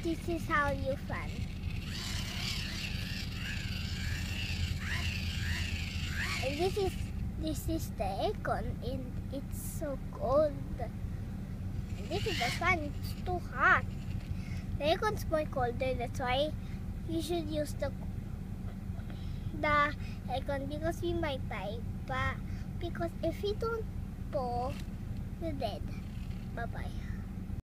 this is how you fan. And this is the aircon, and it's so cold. And this is the fan, it's too hot. The aircon's more colder, that's why you should use the aircon because we might die. But because if we don't pull, we're dead. Bye bye.